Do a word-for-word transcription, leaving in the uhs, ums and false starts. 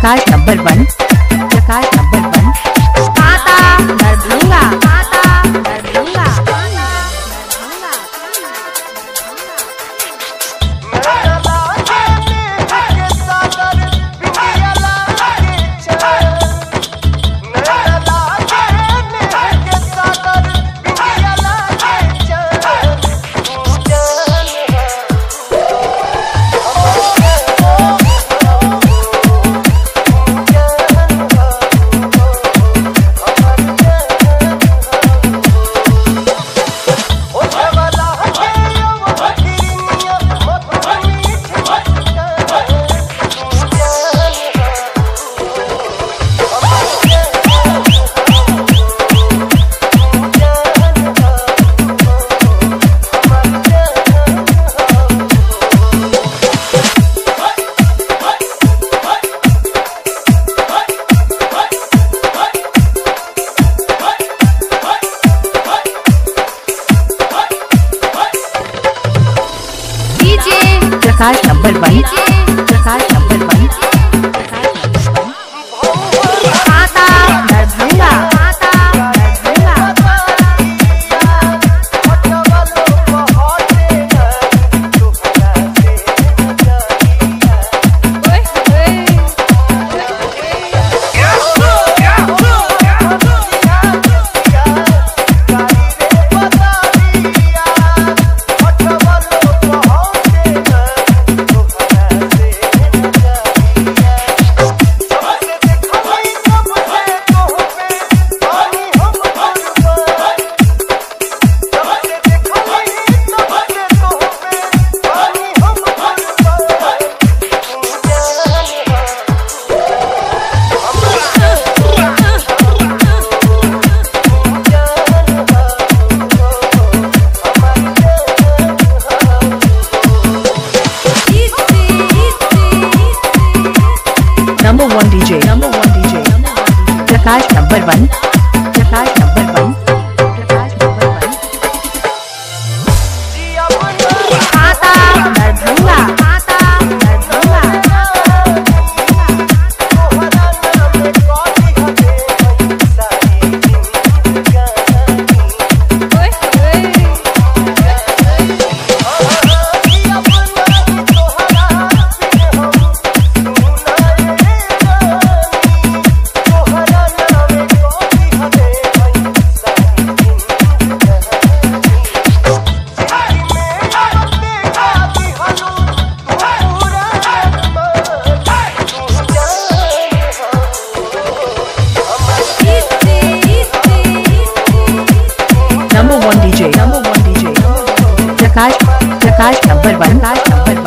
Prakash number one, Prakash number one. काता दरभंगा, काता Darbhanga. Prakash number one, Prakash number one. काता दरभंगा, काता Darbhanga. Number one D J, number one D J, Prakash number one, Prakash number one, Prakash number one. काता दरभंगा, काता Darbhanga. Number one D J, number one D J, Prakash Prakash number one, Prakash number वन।